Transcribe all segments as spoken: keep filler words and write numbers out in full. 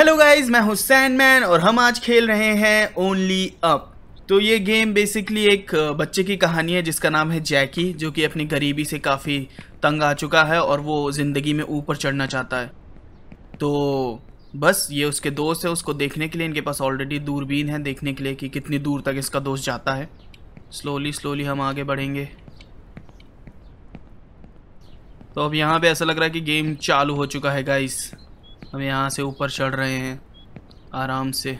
Hello guys, मैं हूं Sandman और हम आज खेल रहे हैं ओनली अप। तो ये गेम बेसिकली एक बच्चे की कहानी है जिसका नाम है जैकी, जो कि अपनी गरीबी से काफ़ी तंग आ चुका है और वो ज़िंदगी में ऊपर चढ़ना चाहता है। तो बस ये उसके दोस्त है, उसको देखने के लिए इनके पास ऑलरेडी दूरबीन है, देखने के लिए कि कितनी दूर तक इसका दोस्त जाता है। स्लोली स्लोली हम आगे बढ़ेंगे। तो अब यहाँ पे ऐसा लग रहा है कि गेम चालू हो चुका है गाइस। हम यहाँ से ऊपर चढ़ रहे हैं आराम से।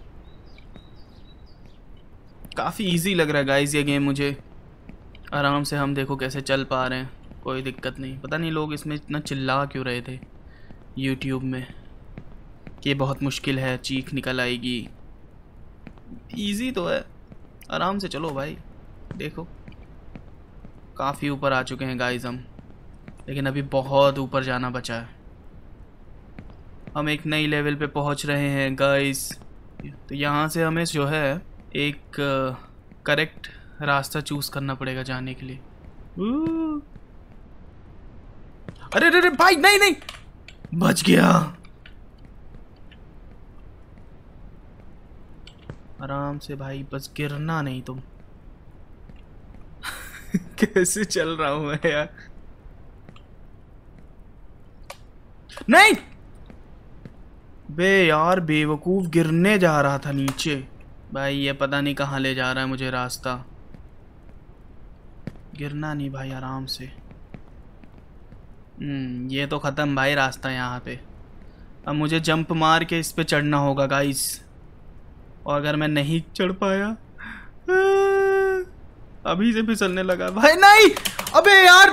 काफ़ी इजी लग रहा है गाइस ये गेम मुझे। आराम से हम देखो कैसे चल पा रहे हैं, कोई दिक्कत नहीं। पता नहीं लोग इसमें इतना चिल्ला क्यों रहे थे यूट्यूब में कि ये बहुत मुश्किल है, चीख निकल आएगी। इजी तो है, आराम से चलो भाई। देखो काफ़ी ऊपर आ चुके हैं गाइस हम, लेकिन अभी बहुत ऊपर जाना बचा है। हम एक नई लेवल पे पहुंच रहे हैं गाइस। तो यहाँ से हमें जो है एक करेक्ट रास्ता चूज करना पड़ेगा जाने के लिए। अरे अरे अरे भाई, नहीं नहीं, बच गया। आराम से भाई, बस गिरना नहीं तुम। कैसे चल रहा हूं मैं यार। नहीं बे यार, बेवकूफ़, गिरने जा रहा था नीचे। भाई ये पता नहीं कहाँ ले जा रहा है मुझे रास्ता। गिरना नहीं भाई, आराम से। हम्म ये तो ख़त्म भाई रास्ता यहाँ पे। अब मुझे जंप मार के इस पे चढ़ना होगा गाइस। और अगर मैं नहीं चढ़ पाया, अभी से फिसलने लगा भाई। नहीं, अबे यार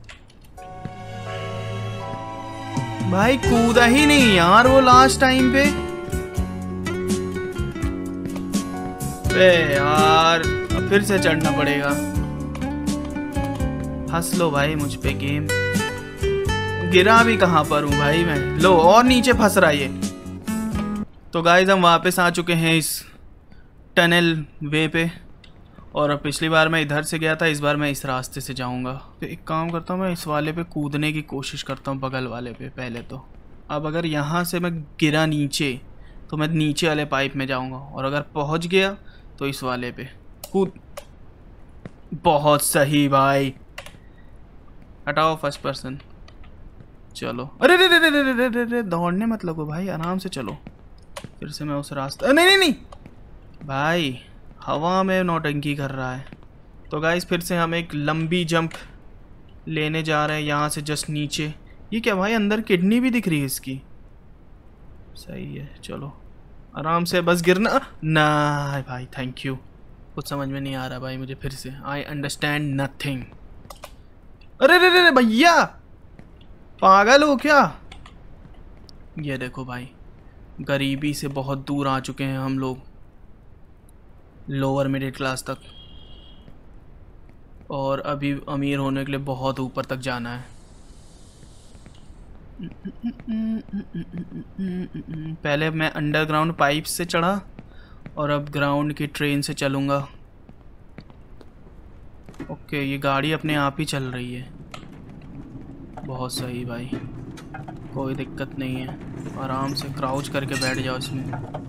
भाई, कूदा ही नहीं यार वो लास्ट टाइम पे। बे यार, अब फिर से चढ़ना पड़ेगा। हंस लो भाई मुझ पे गेम। गिरा भी कहाँ पर हूँ भाई मैं। लो, और नीचे फंस रहा ये। तो गाइस हम वापस आ चुके हैं इस टनल वे पे। और अब पिछली बार मैं इधर से गया था, इस बार मैं इस रास्ते से जाऊंगा। तो एक काम करता हूँ, मैं इस वाले पे कूदने की कोशिश करता हूँ, बगल वाले पे पहले तो। अब अगर यहाँ से मैं गिरा नीचे तो मैं नीचे वाले पाइप में जाऊंगा, और अगर पहुँच गया तो इस वाले पे कूद। बहुत सही भाई। हटाओ फर्स्ट पर्सन। चलो, अरे रे रे रे रे रे रे रे, दौड़ने मत लगो भाई, आराम से चलो। फिर से मैं उस रास्ते, नहीं नहीं नहीं भाई, हवा में नौटंकी कर रहा है। तो गाइस फिर से हम एक लंबी जंप लेने जा रहे हैं यहाँ से जस्ट नीचे। ये क्या भाई, अंदर किडनी भी दिख रही है इसकी। सही है, चलो आराम से, बस गिरना ना भाई। Thank you. कुछ समझ में नहीं आ रहा भाई मुझे फिर से। I understand nothing. अरे रे रे भैया, पागल हो क्या। ये देखो भाई, गरीबी से बहुत दूर आ चुके हैं हम लोग, लोअर मिडिल क्लास तक। और अभी अमीर होने के लिए बहुत ऊपर तक जाना है। पहले मैं अंडरग्राउंड पाइप से चढ़ा और अब ग्राउंड की ट्रेन से चलूँगा। ओके, ये गाड़ी अपने आप ही चल रही है। बहुत सही भाई, कोई दिक्कत नहीं है। आराम से क्राउच करके बैठ जाओ इसमें,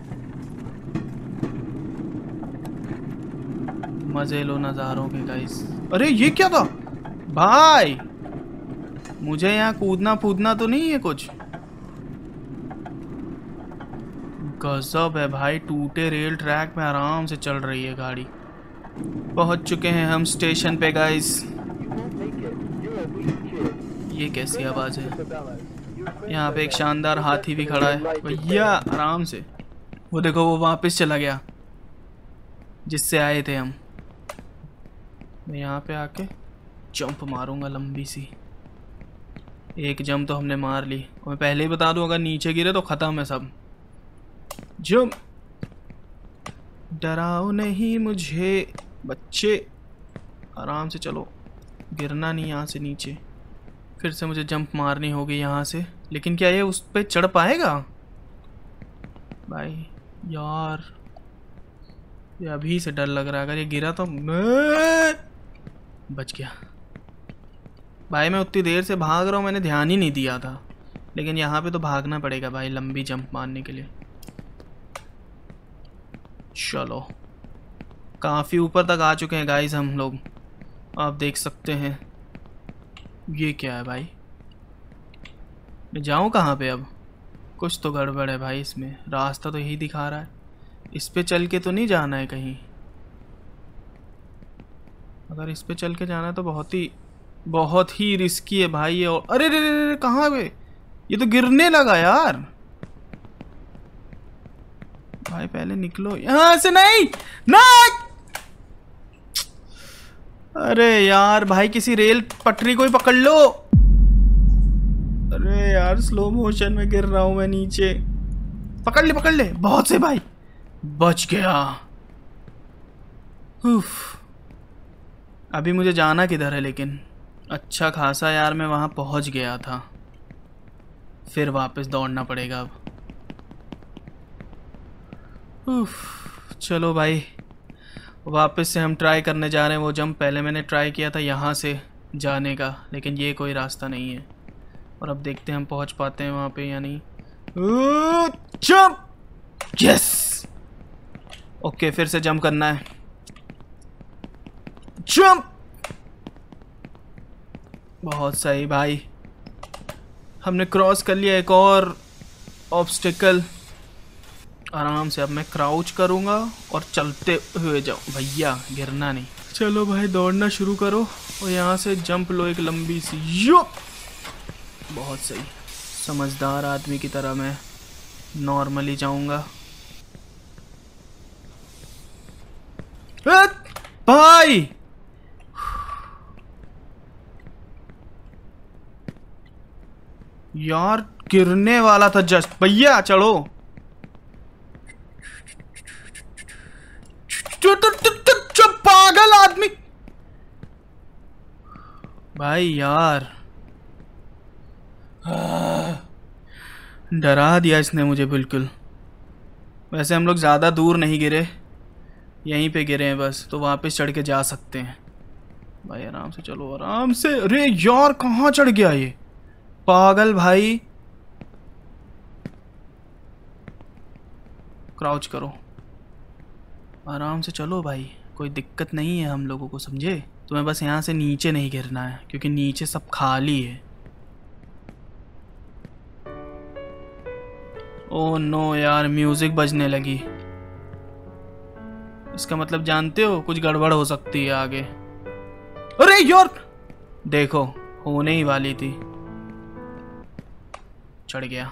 मजे लो नज़ारों के गाइस। अरे ये क्या था भाई, मुझे यहाँ कूदना फूदना तो नहीं है कुछ। गजब है भाई, टूटे रेल ट्रैक में आराम से चल रही है गाड़ी। पहुँच चुके हैं हम स्टेशन पे गाइस। ये कैसी आवाज़ है। यहाँ पे एक शानदार हाथी भी खड़ा है भैया, आराम से। वो देखो, वो वापस चला गया जिससे आए थे हम। मैं यहाँ पे आके जंप मारूंगा लंबी सी। एक जंप तो हमने मार ली। और मैं पहले ही बता दूं, अगर नीचे गिरे तो ख़त्म है सब। जंप। डराओ नहीं मुझे बच्चे, आराम से चलो, गिरना नहीं यहाँ से नीचे। फिर से मुझे जंप मारनी होगी यहाँ से, लेकिन क्या ये उस पर चढ़ पाएगा भाई। यार ये अभी से डर लग रहा है, अगर ये गिरा तो बच गया भाई। मैं उतनी देर से भाग रहा हूँ, मैंने ध्यान ही नहीं दिया था। लेकिन यहाँ पे तो भागना पड़ेगा भाई लंबी जंप मारने के लिए। चलो काफ़ी ऊपर तक आ चुके हैं गाइस हम लोग, आप देख सकते हैं। ये क्या है भाई, मैं जाऊँ कहाँ पे अब? कुछ तो गड़बड़ है भाई इसमें, रास्ता तो यही दिखा रहा है। इस पे चल के तो नहीं जाना है कहीं? अगर इस पे चल के जाना है तो बहुत ही बहुत ही रिस्की है भाई ये। और अरे रे रे रे कहाँ पे, ये तो गिरने लगा यार। भाई पहले निकलो यहाँ से। नहीं नहीं, अरे यार भाई किसी रेल पटरी को ही पकड़ लो। अरे यार स्लो मोशन में गिर रहा हूं मैं नीचे। पकड़ ले पकड़ ले, बहुत से भाई, बच गया। उफ। अभी मुझे जाना किधर है लेकिन? अच्छा खासा यार मैं वहां पहुंच गया था, फिर वापस दौड़ना पड़ेगा अब। उफ। चलो भाई वापस से हम ट्राई करने जा रहे हैं वो जंप। पहले मैंने ट्राई किया था यहाँ से जाने का, लेकिन ये कोई रास्ता नहीं है। और अब देखते हैं हम पहुँच पाते हैं वहाँ पे या नहीं। Jump, yes. ओके फिर से जंप करना है। जंप, बहुत सही भाई, हमने क्रॉस कर लिया एक और ऑब्स्टिकल। आराम से अब मैं क्राउच करूंगा और चलते हुए जाऊं भैया, गिरना नहीं। चलो भाई दौड़ना शुरू करो और यहाँ से जंप लो एक लंबी सी। यो, बहुत सही। समझदार आदमी की तरह मैं नॉर्मली जाऊंगा। भाई यार गिरने वाला था जस्ट। भैया चढ़ो। पागल आदमी भाई यार, डरा दिया इसने मुझे बिल्कुल। वैसे हम लोग ज़्यादा दूर नहीं गिरे, यहीं पे गिरे हैं बस, तो वापस चढ़ के जा सकते हैं। भाई आराम से चलो, आराम से। अरे यार कहाँ चढ़ गया ये पागल भाई। क्राउच करो, आराम से चलो भाई, कोई दिक्कत नहीं है हम लोगों को, समझे? तुम्हें बस यहाँ से नीचे नहीं गिरना है क्योंकि नीचे सब खाली है। ओह नो यार, म्यूजिक बजने लगी। इसका मतलब जानते हो कुछ गड़बड़ हो सकती है आगे। अरे यार देखो, होने ही वाली थी। चढ़ गया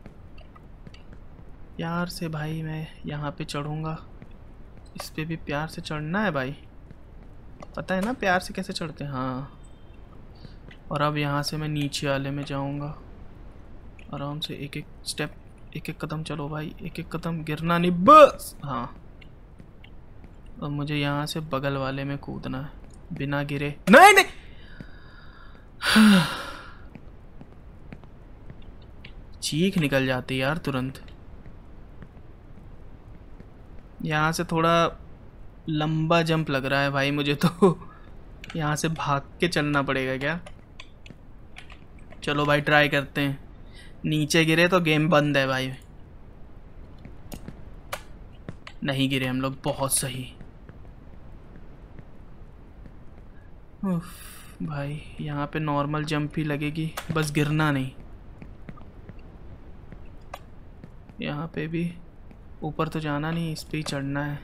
प्यार से भाई, मैं यहाँ पे चढ़ूंगा। इस पे भी प्यार से चढ़ना है भाई, पता है ना प्यार से कैसे चढ़ते हैं। हाँ, और अब यहाँ से मैं नीचे वाले में जाऊँगा। आराम से एक एक स्टेप, एक एक कदम चलो भाई, एक एक कदम, गिरना नहीं बस। हाँ, अब मुझे यहाँ से बगल वाले में कूदना है बिना गिरे। नहीं नहीं, चीख निकल जाती यार तुरंत। यहाँ से थोड़ा लंबा जंप लग रहा है भाई मुझे तो। यहाँ से भाग के चलना पड़ेगा क्या? चलो भाई ट्राई करते हैं। नीचे गिरे तो गेम बंद है भाई। नहीं गिरे हम लोग, बहुत सही। उफ, भाई यहाँ पे नॉर्मल जंप ही लगेगी, बस गिरना नहीं। यहाँ पे भी ऊपर तो जाना नहीं, इस पे ही चढ़ना है।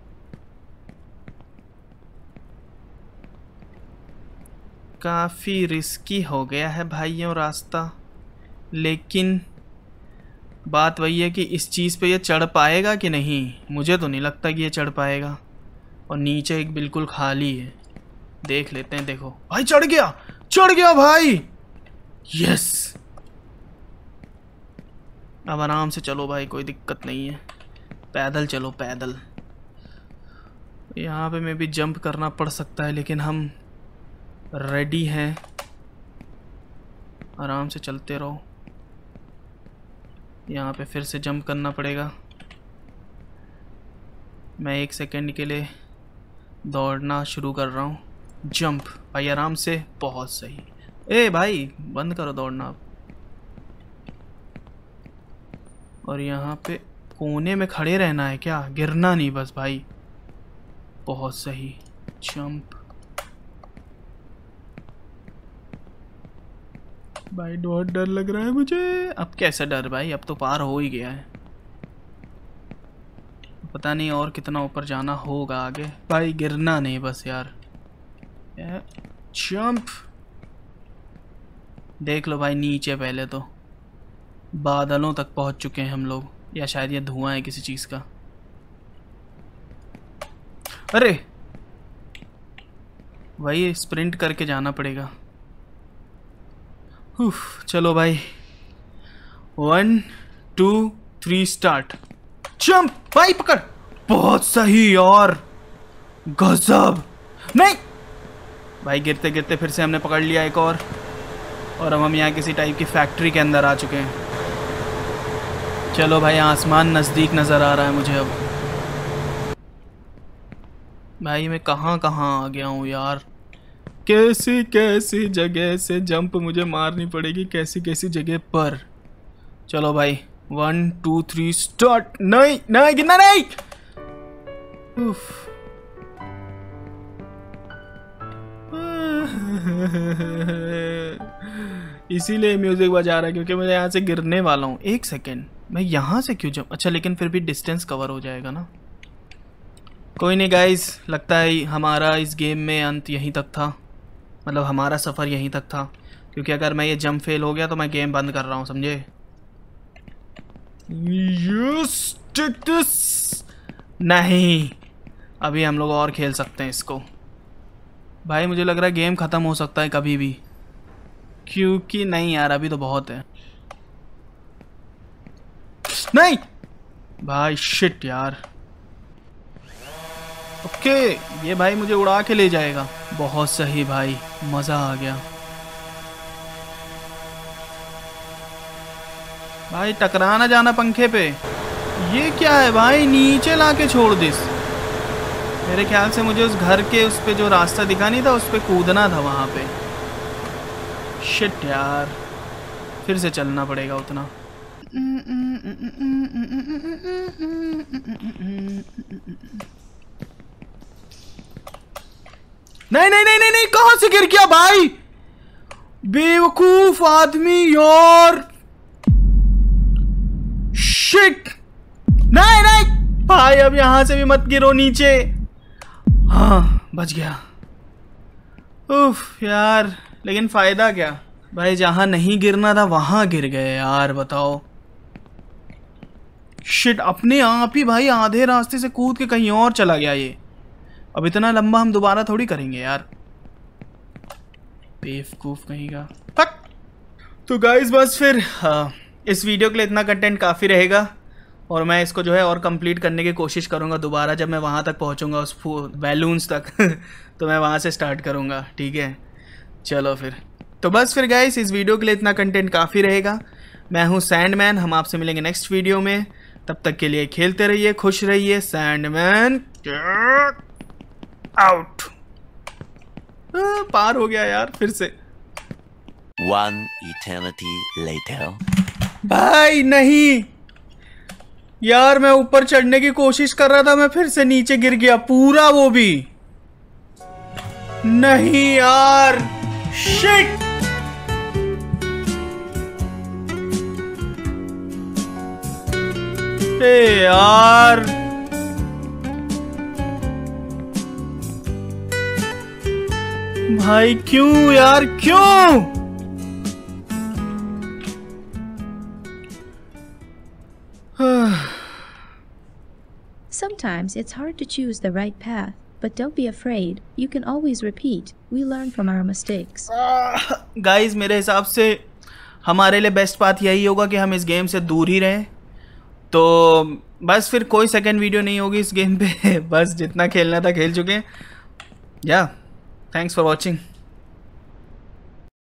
काफ़ी रिस्की हो गया है भाइयों रास्ता, लेकिन बात वही है कि इस चीज़ पे ये चढ़ पाएगा कि नहीं। मुझे तो नहीं लगता कि ये चढ़ पाएगा। और नीचे एक बिल्कुल खाली है, देख लेते हैं। देखो भाई चढ़ गया, चढ़ गया भाई, यस। अब आराम से चलो भाई, कोई दिक्कत नहीं है। पैदल चलो पैदल। यहाँ पे मैं भी जंप करना पड़ सकता है, लेकिन हम रेडी हैं। आराम से चलते रहो। यहाँ पे फिर से जंप करना पड़ेगा। मैं एक सेकंड के लिए दौड़ना शुरू कर रहा हूँ। जंप भाई आराम से, बहुत सही। ए भाई बंद करो दौड़ना अब। और यहाँ पे कोने में खड़े रहना है क्या, गिरना नहीं बस भाई। बहुत सही, जंप भाई। बहुत डर लग रहा है मुझे। अब कैसा डर भाई, अब तो पार हो ही गया है। पता नहीं और कितना ऊपर जाना होगा आगे। भाई गिरना नहीं बस यार। जंप। देख लो भाई नीचे, पहले तो बादलों तक पहुंच चुके हैं हम लोग, या शायद ये धुआं है किसी चीज का। अरे भाई स्प्रिंट करके जाना पड़ेगा। उफ, चलो भाई, one two three start. Jump भाई, पकड़। बहुत सही यार, गजब। नहीं भाई, गिरते गिरते फिर से हमने पकड़ लिया एक और। और अब हम यहाँ किसी टाइप की फैक्ट्री के अंदर आ चुके हैं। चलो भाई, आसमान नज़दीक नज़र आ रहा है मुझे अब। भाई मैं कहाँ कहाँ आ गया हूँ यार। कैसी कैसी जगह से जंप मुझे मारनी पड़ेगी, कैसी कैसी जगह पर। चलो भाई, वन टू थ्री स्टार्ट। नहीं नहीं, गिरना नहीं। उफ। इसीलिए म्यूजिक बजा रहा है क्योंकि मैं यहाँ से गिरने वाला हूँ। एक सेकेंड, मैं यहाँ से क्यों जंप? अच्छा, लेकिन फिर भी डिस्टेंस कवर हो जाएगा ना। कोई नहीं गाइस, लगता है हमारा इस गेम में अंत यहीं तक था। मतलब हमारा सफ़र यहीं तक था, क्योंकि अगर मैं ये जंप फेल हो गया तो मैं गेम बंद कर रहा हूँ, समझे। Yes, take this. नहीं, अभी हम लोग और खेल सकते हैं इसको। भाई मुझे लग रहा है गेम ख़त्म हो सकता है कभी भी, क्योंकि नहीं यार, अभी तो बहुत है। नहीं भाई, शिट यार। ओके, ये भाई मुझे उड़ा के ले जाएगा। बहुत सही भाई, मज़ा आ गया। भाई टकरा ना जाना पंखे पे। ये क्या है भाई, नीचे लाके छोड़ दिस। मेरे ख्याल से मुझे उस घर के उस पे जो रास्ता दिखा नहीं था, उस पे कूदना था वहाँ पे। शिट यार, फिर से चलना पड़ेगा उतना। नहीं नहीं नहीं नहीं नहीं, कहां से गिर गया भाई, बेवकूफ आदमी यार। शिट। नहीं नहीं भाई, अब यहां से भी मत गिरो नीचे। हाँ, बच गया। उफ यार, लेकिन फायदा क्या भाई, जहां नहीं गिरना था वहां गिर गए यार, बताओ। शिट, अपने आप ही भाई आधे रास्ते से कूद के कहीं और चला गया ये। अब इतना लंबा हम दोबारा थोड़ी करेंगे यार, बेवकूफ कहीं का। फक। तो गाइस बस फिर हाँ, इस वीडियो के लिए इतना कंटेंट काफ़ी रहेगा, और मैं इसको जो है और कंप्लीट करने की कोशिश करूँगा दोबारा, जब मैं वहाँ तक पहुँचूँगा उस बैलून्स तक तो मैं वहाँ से स्टार्ट करूँगा, ठीक है। चलो फिर, तो बस फिर गाइस, इस वीडियो के लिए इतना कंटेंट काफ़ी रहेगा। मैं हूँ सैंडमैन, हम आपसे मिलेंगे नेक्स्ट वीडियो में। तब तक के लिए खेलते रहिए, खुश रहिए। Sandman out. पार हो गया यार फिर से। One eternity later. भाई नहीं यार, मैं ऊपर चढ़ने की कोशिश कर रहा था, मैं फिर से नीचे गिर गया पूरा, वो भी नहीं यार। शिट। ए यार, भाई क्यों यार, क्यों? Sometimes it's hard to choose the right path, but don't be afraid. You can always repeat. We learn from our mistakes. Guys, मेरे हिसाब से हमारे लिए बेस्ट बात यही होगा कि हम इस गेम से दूर ही रहें। तो बस फिर कोई सेकंड वीडियो नहीं होगी इस गेम पे। बस जितना खेलना था खेल चुके हैं। या थैंक्स फॉर वॉचिंग।